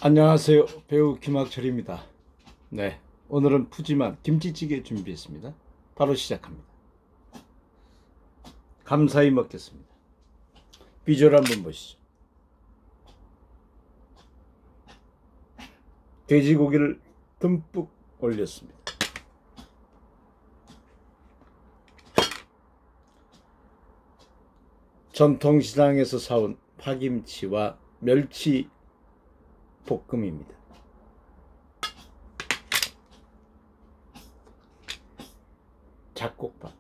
안녕하세요. 배우 김학철입니다. 네, 오늘은 푸짐한 김치찌개 준비했습니다. 바로 시작합니다. 감사히 먹겠습니다. 비주얼 한번 보시죠. 돼지고기를 듬뿍 올렸습니다. 전통시장에서 사온 파김치와 멸치 볶음입니다. 잡곡밥,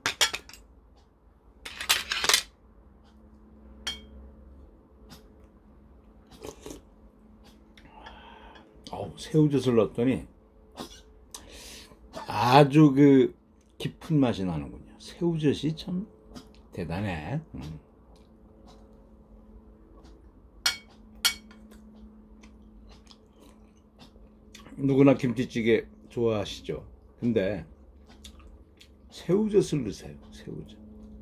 새우젓을 넣었더니 아주 깊은 맛이 나는군요. 새우젓이 참 대단해. 누구나 김치찌개 좋아하시죠? 근데 새우젓을 넣으세요. 새우젓.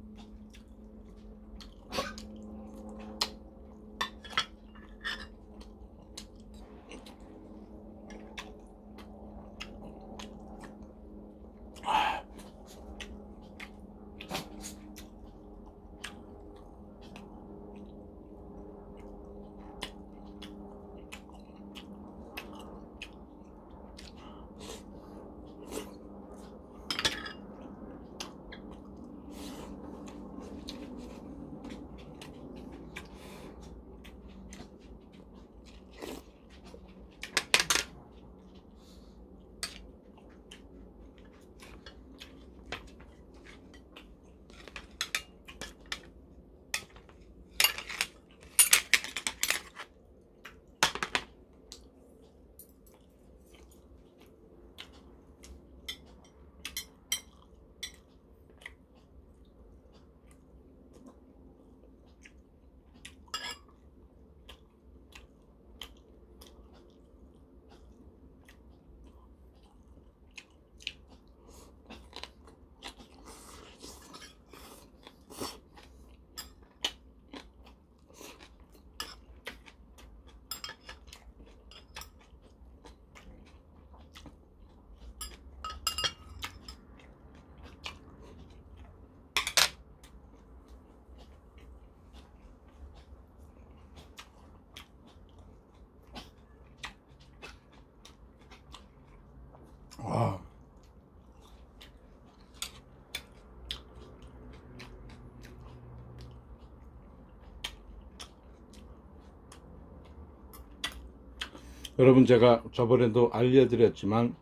여러분, 제가 저번에도 알려드렸지만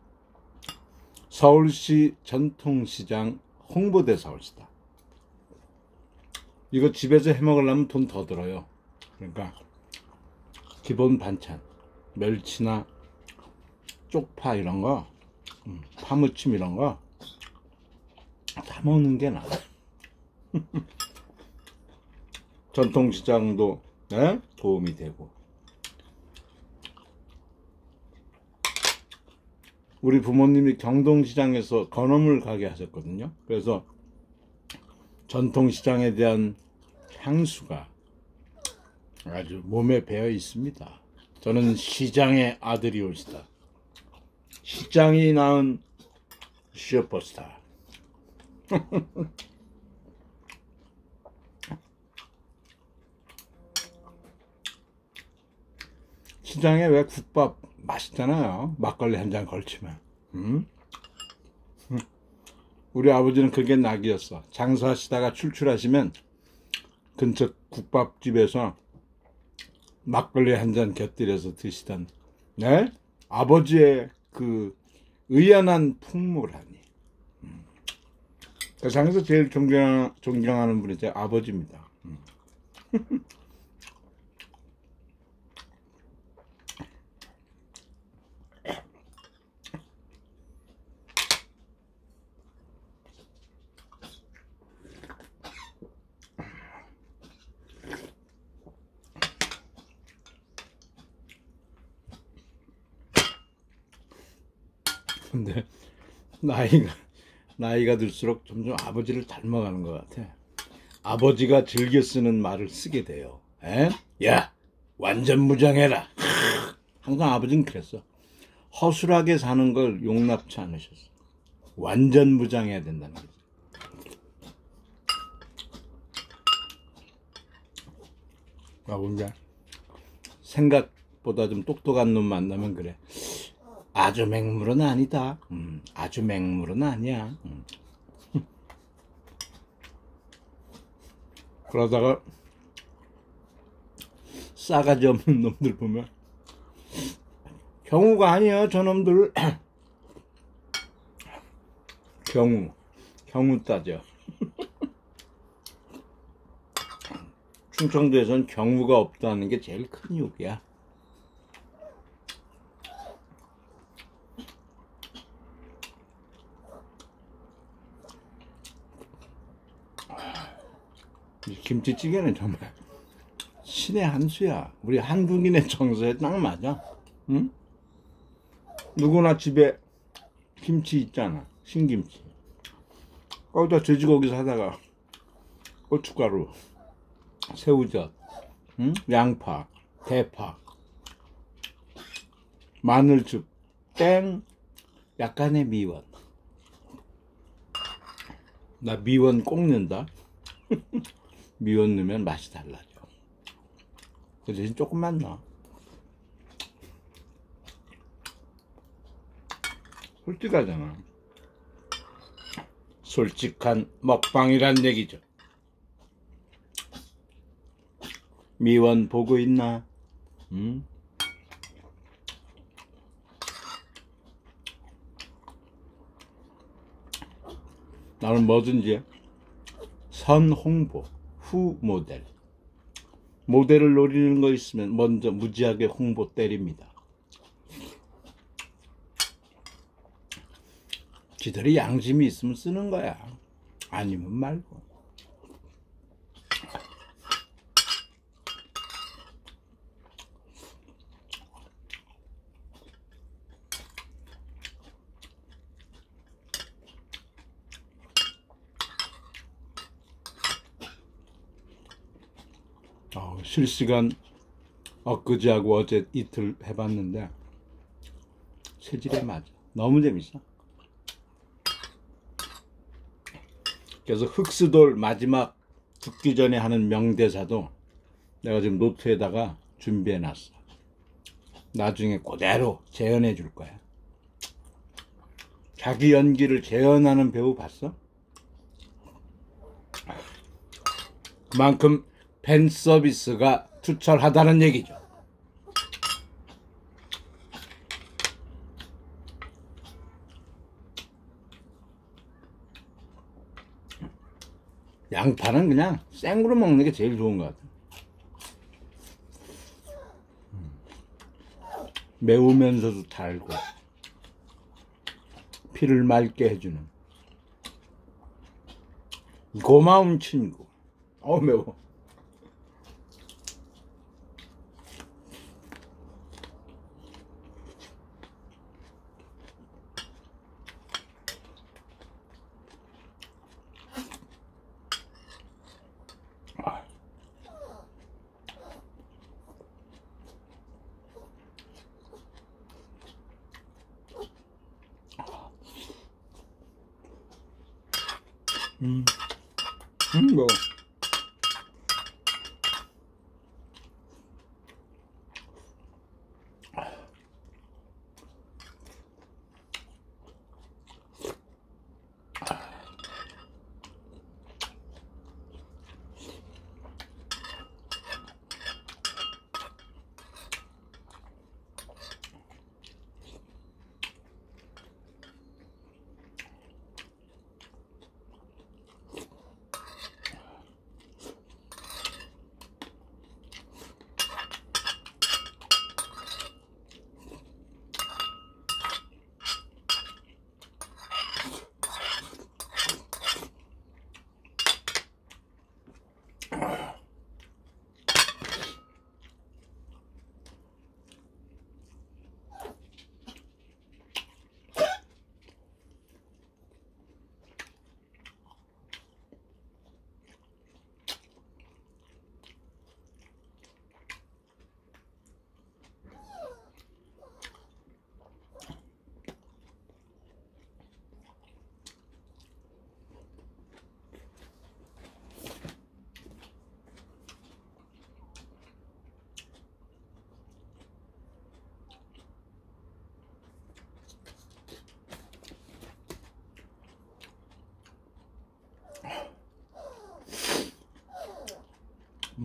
서울시 전통시장 홍보대사 올시다. 이거 집에서 해먹으려면 돈 더 들어요. 그러니까 기본 반찬, 멸치나 쪽파 이런 거, 파무침 이런 거 다 먹는 게 나아. 전통시장도 도움이 되고. 우리 부모님이 경동시장에서 건어물 가게 하셨거든요. 그래서 전통시장에 대한 향수가 아주 몸에 배어 있습니다. 저는 시장의 아들이 올시다. 시장이 낳은 슈퍼스타. 시장에 왜 국밥 맛있잖아요. 막걸리 한 잔 걸치면. 우리 아버지는 그게 낙이었어. 장사하시다가 출출하시면 근처 국밥집에서 막걸리 한 잔 곁들여서 드시던 아버지의 그 의연한 풍물하니. 세상에서 제일 존경하는 분이 제 아버지입니다. 근데 나이가 들수록 점점 아버지를 닮아가는 것 같아. 아버지가 즐겨 쓰는 말을 쓰게 돼요. 야, 완전 무장해라. 항상 아버지는 그랬어. 허술하게 사는 걸 용납치 않으셨어. 완전 무장해야 된다는 거지. 근데 생각보다 좀 똑똑한 놈 만나면 그래. 아주 맹물은 아니다. 아주 맹물은 아니야. 그러다가 싸가지 없는 놈들 보면 경우가 아니야 저놈들. 경우 따져. 충청도에선 경우가 없다는 게 제일 큰 욕이야. 김치찌개는 정말 신의 한 수야. 우리 한국인의 정서에 딱 맞아. 응? 누구나 집에 김치 있잖아. 신김치. 거기다 돼지고기 사다가 고춧가루, 새우젓, 응? 양파, 대파, 마늘즙, 땡, 약간의 미원. 나 미원 꼭 넣는다. 미원 넣으면 맛이 달라져. 그 대신 조금만 넣어. 솔직하잖아. 솔직한 먹방이란 얘기죠. 미원 보고 있나? 응? 나는 뭐든지 선 홍보, 후 모델. 모델을 노리는 거 있으면 먼저 무지하게 홍보 때립니다. 지들이 양심이 있으면 쓰는 거야. 아니면 말고. 실시간 엊그제하고 어제 이틀 해봤는데 체질에 맞아. 너무 재밌어. 그래서 흑수돌 마지막 죽기 전에 하는 명대사도 내가 지금 노트에다가 준비해놨어. 나중에 그대로 재현해 줄 거야. 자기 연기를 재현하는 배우 봤어? 그만큼 팬 서비스가 투철하다는 얘기죠. 양파는 그냥 생으로 먹는 게 제일 좋은 것 같아. 매우면서도 달고 피를 맑게 해주는 고마운 친구. 매워. 뭐.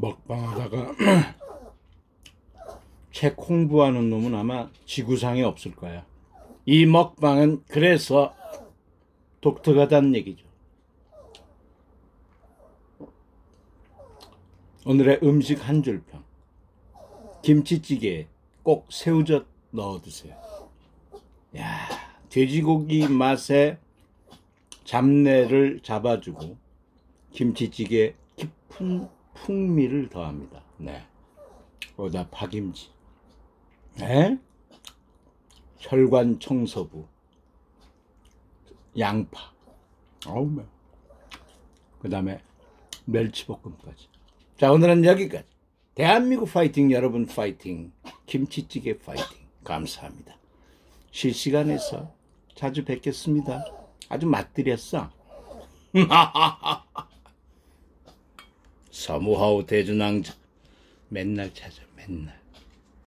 먹방하다가 책 홍보하는 놈은 아마 지구상에 없을 거야. 이 먹방은 그래서 독특하다는 얘기죠. 오늘의 음식 한 줄평. 김치찌개에 꼭 새우젓 넣어 드세요. 야, 돼지고기 맛에 잡내를 잡아주고 김치찌개에 깊은 풍미를 더합니다. 네. 거기다 파김치. 네? 혈관 청소부. 양파. 어우, 매워. 그 다음에 멸치볶음까지. 자, 오늘은 여기까지. 대한민국 파이팅, 여러분 파이팅. 김치찌개 파이팅. 감사합니다. 실시간에서 자주 뵙겠습니다. 아주 맛들였어. 사무하우 대준왕자 맨날 찾아, 맨날.